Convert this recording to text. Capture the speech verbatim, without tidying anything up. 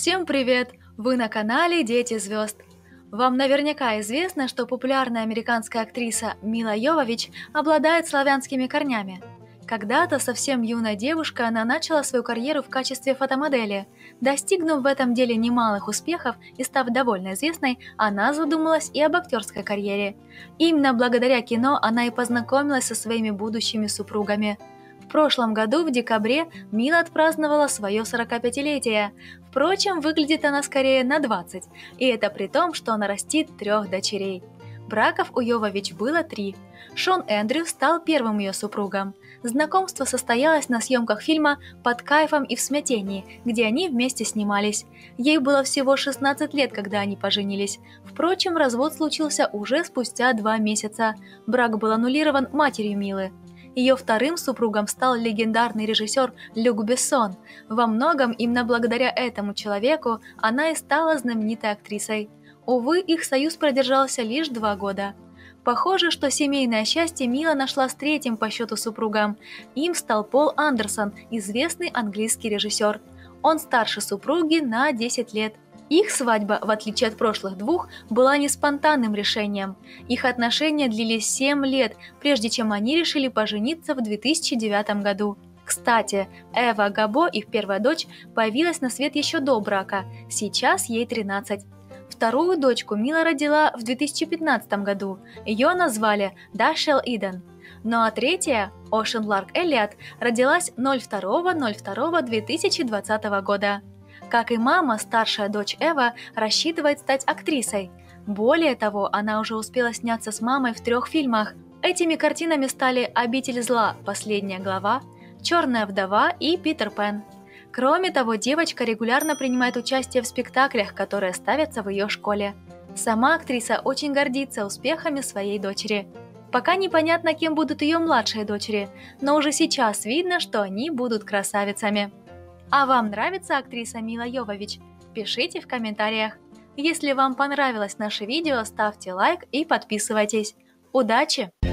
Всем привет! Вы на канале Дети звезд. Вам наверняка известно, что популярная американская актриса Мила Йовович обладает славянскими корнями. Когда-то совсем юная девушка она начала свою карьеру в качестве фотомодели. Достигнув в этом деле немалых успехов и став довольно известной, она задумалась и об актерской карьере. Именно благодаря кино она и познакомилась со своими будущими супругами. В прошлом году, в декабре, Мила отпраздновала свое сорокапятилетие. Впрочем, выглядит она скорее на двадцать, и это при том, что она растит трех дочерей. Браков у Йовович было три. Шон Эндрю стал первым ее супругом. Знакомство состоялось на съемках фильма «Под кайфом и в смятении», где они вместе снимались. Ей было всего шестнадцать лет, когда они поженились. Впрочем, развод случился уже спустя два месяца. Брак был аннулирован матерью Милы. Ее вторым супругом стал легендарный режиссер Люк Бессон. Во многом именно благодаря этому человеку она и стала знаменитой актрисой. Увы, их союз продержался лишь два года. Похоже, что семейное счастье Мила нашла с третьим по счету супругом. Им стал Пол Андерсон, известный английский режиссер. Он старше супруги на десять лет. Их свадьба, в отличие от прошлых двух, была не спонтанным решением. Их отношения длились семь лет, прежде чем они решили пожениться в две тысячи девятом году. Кстати, Эва Габо, их первая дочь, появилась на свет еще до брака, сейчас ей тринадцать. Вторую дочку Мила родила в две тысячи пятнадцатом году, ее назвали Дашел Иден. Ну а третья, Ошен Ларк Эллиот, родилась второго февраля две тысячи двадцатого года. Как и мама, старшая дочь Эва рассчитывает стать актрисой. Более того, она уже успела сняться с мамой в трех фильмах. Этими картинами стали «Обитель зла. Последняя глава», «Черная вдова» и «Питер Пен». Кроме того, девочка регулярно принимает участие в спектаклях, которые ставятся в ее школе. Сама актриса очень гордится успехами своей дочери. Пока непонятно, кем будут ее младшие дочери, но уже сейчас видно, что они будут красавицами. А вам нравится актриса Мила Йовович? Пишите в комментариях. Если вам понравилось наше видео, ставьте лайк и подписывайтесь. Удачи!